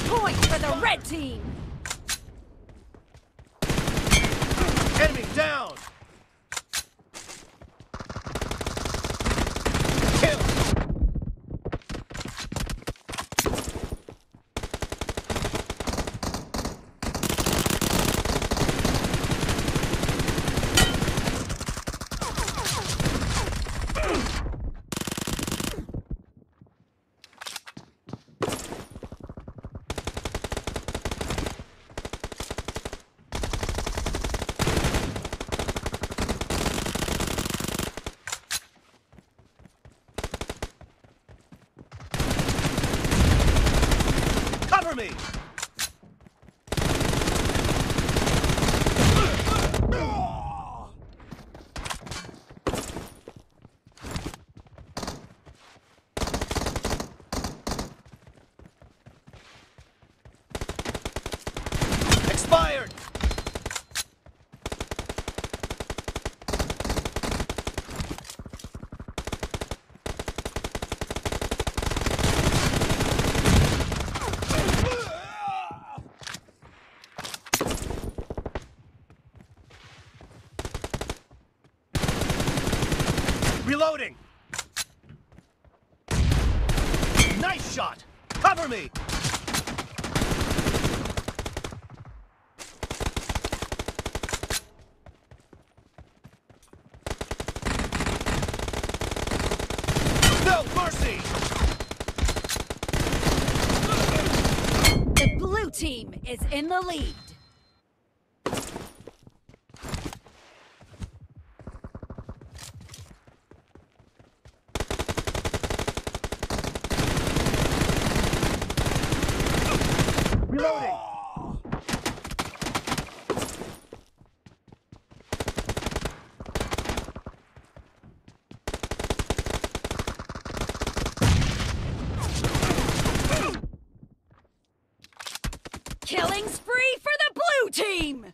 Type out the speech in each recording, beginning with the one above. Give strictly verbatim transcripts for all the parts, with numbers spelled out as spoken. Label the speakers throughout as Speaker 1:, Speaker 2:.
Speaker 1: point for the red team!
Speaker 2: Enemy down! Kill! Cover me! Expired! Reloading! Nice shot! Cover me! No mercy!
Speaker 1: The blue team is in the lead.
Speaker 2: Reloading!
Speaker 1: Killing spree for the blue team!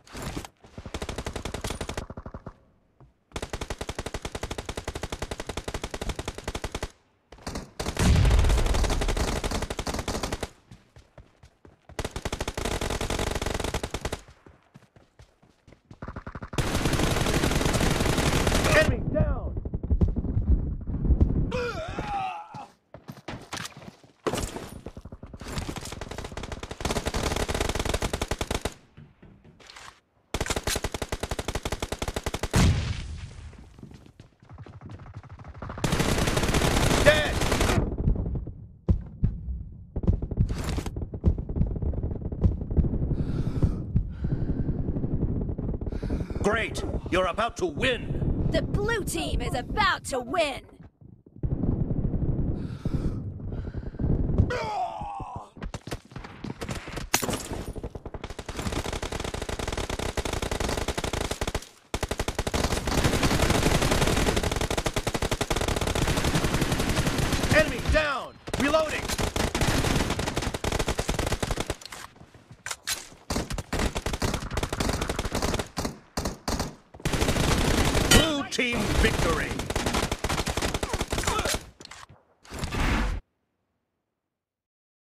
Speaker 2: Enemy down! Dead! Great! You're about to win!
Speaker 1: The blue team is about to win!